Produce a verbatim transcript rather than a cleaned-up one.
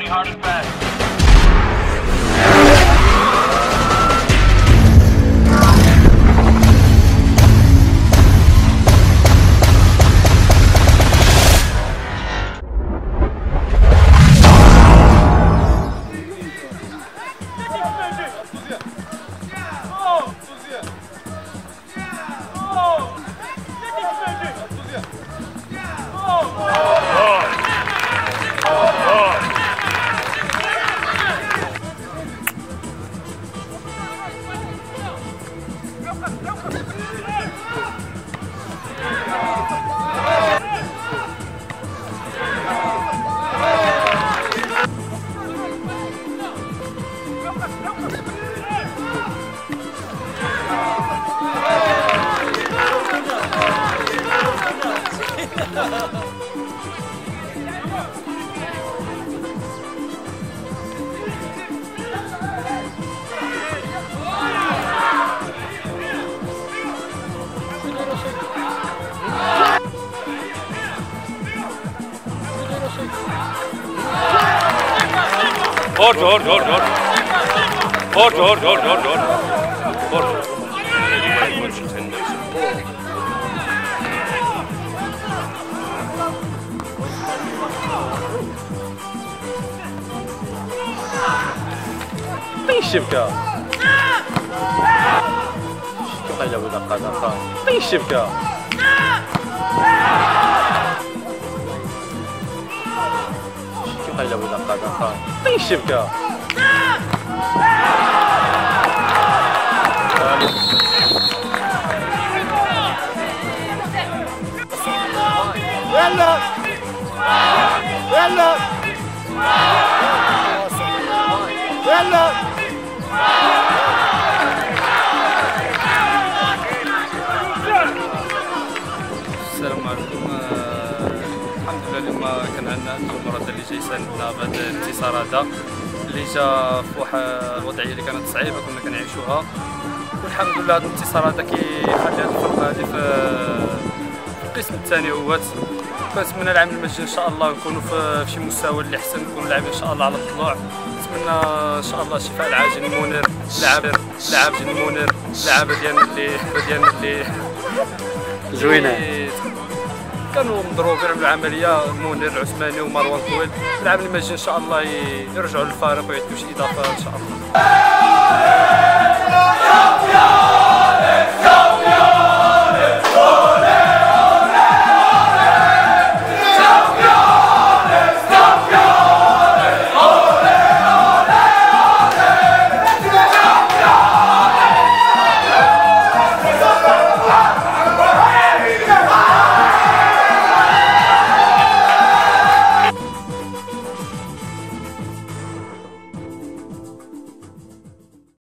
me hard and fast. Orada, orada, orada, orada. Orada, orada, orada, orada, orada. Orada. طيب الشبكة. شكو حاجة ولا قادة. طيب الشبكة. حاجة ولا قادة. طيب الشبكة. يلا يلا يلا السلام عليكم. الحمد لله اليوم كان عندنا الجمهور هذا اللي جاي يساندنا بهذا الانتصار هذا اللي جا في واحد الوضعيه اللي كانت صعيبه كنا كنعيشوها، والحمد لله هذا الانتصار هذا كيخلي هذه الفرقه هذه في القسم الثاني هوات. كنتمنى العام المجاي ان شاء الله نكونوا في شي مستوى اللي احسن، نكونوا لاعبين ان شاء الله على الطلوع. نتمنى ان شاء الله الشفاء العاجل لمنير، لاعب لاعب ديال منير، لاعب ديالنا اللي ديالنا اللي زوينه كانوا مضروبين عملوا عمليه، منير العثماني ومروان طويل. العام المجاي ان شاء الله يرجعوا للفريق ويعطيو شي اضافه ان شاء الله.